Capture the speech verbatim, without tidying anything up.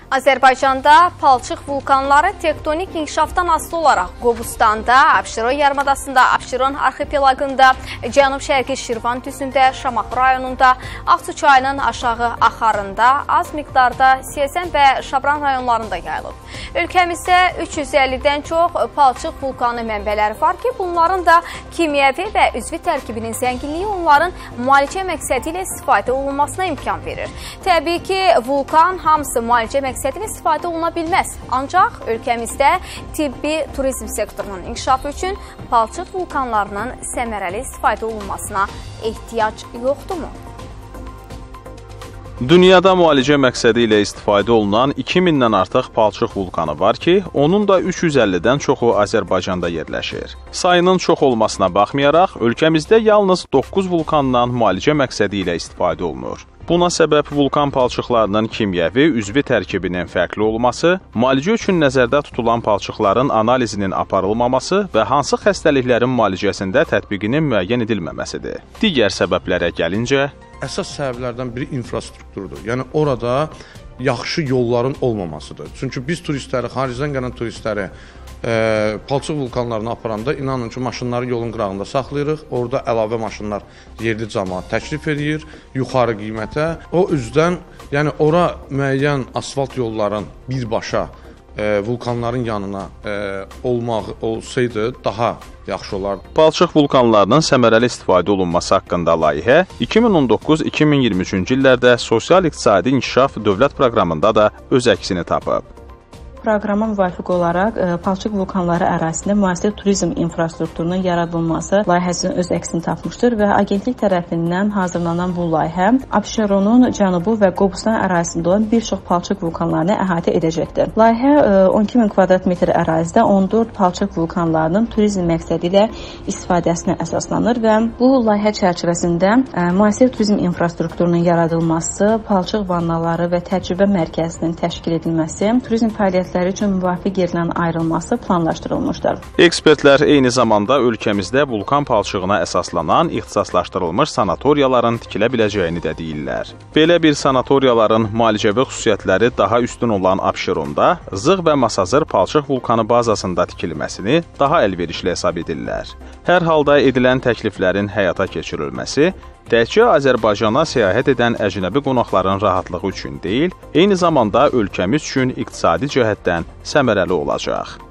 Azərbaycanda palçıq vulkanları tektonik inkişafdan asılı olaraq Qobustanda, Abşeron yarımadasında, Abşeron arxipelagında, Cənub-Şərqi Şirvan düzündə, Şamaxı rayonunda, Ağsu çayının aşağı axarında, az miqdarda Siyəzən və Şabran rayonlarında yayılıb. Ölkəmizdə üç yüz əllidən çox palçıq vulkanı mənbələri var ki, bunların da kimyəvi və üzvi tərkibinin zənginliyi onların müalicə məqsədi ilə istifadə olunmasına imkan verir. Təbii ki, vulkan hamısı müalicə məqsədi ilə istifadə oluna bilməz. Ancaq ölkəmizdə tibbi turizm sektorunun inkişafı üçün palçıq vulkanlarının səmərəli istifadə olunmasına ehtiyac yoxdurmu? Dünyada müalicə məqsədi ilə istifadə olunan iki mindən artıq palçıq vulkanı var ki, onun da üç yüz əllidən çoxu Azərbaycanda yerləşir. Sayının çox olmasına baxmayaraq, ölkəmizdə yalnız doqquz vulkandan müalicə məqsədi ilə istifadə olunur. Buna səbəb vulkan palçıqlarının kimyəvi, üzvi tərkibinin fərqli olması, müalicə üçün nəzərdə tutulan palçıqların analizinin aparılmaması və hansı xəstəliklərin müalicəsində tətbiqinin müəyyən edilməməsidir. Digər səbəblərə gəlincə, əsas səbəblərdən biri infrastrukturdur. Yəni orada yaxşı yolların olmamasıdır. Çünki biz turistləri, xaricdən gələn turistləri e, palçıq vulkanlarına aparanda inanın ki, maşınları yolun qırağında saxlayırıq. Orada əlavə maşınlar yerli cəmaət təklif edir, yuxarı qiymətə. O üzdən, yəni ora müəyyən asfalt yolların birbaşa e, vulkanların yanına e, olmaq olsaydı daha yaxşı olardı. Palçıq vulkanlarının səmərəli istifadə olunması haqqında layihə iki min on doqquz iki min iyirmi üçüncü illərdə Sosial-İqtisadi İnkişaf Dövlət Proqramında da öz əksini tapıb. Proqrama müvafiq olaraq palçıq vulkanları ərazisində müasir turizm infrastrukturunun yaradılması layihəsinin öz əksini tapmışdır və agentlik tərəfindən hazırlanan bu layihə Abşeronun cənubu və Qobustan ərazisində olan bir çox palçıq vulkanlarını əhatə edəcəkdir. Layihə on iki min kvadrat metr ərazidə on dörd palçıq vulkanlarının turizm məqsədi ilə istifadəsinə əsaslanır və bu layihə çərçivəsində müasir turizm infrastrukturunun yaradılması, palçıq vannaları və təcrübə mərkəzinin təşkil edilməsi, turizm fəaliyyətləri üçün müvafiq yerlərin ayrılması planlaşdırılmışdır. Ekspertlər eyni zamanda ölkəmizdə vulkan palçığına əsaslanan ixtisaslaşdırılmış sanatoriyaların tikilə biləcəyini də deyirlər. Belə bir sanatoriyaların müalicəvi xüsusiyyətləri daha üstün olan Abşeronda Zığ və Masazır palçıq vulkanı bazasında tikilməsini daha əlverişli hesab edirlər. Hər halda edilən təkliflərin həyata keçirilməsi təkcə Azərbaycana səyahət edən əcnəbi qonaqların rahatlığı üçün deyil, eyni zamanda ölkəmiz üçün iqtisadi cəhətdən səmərəli olacaq.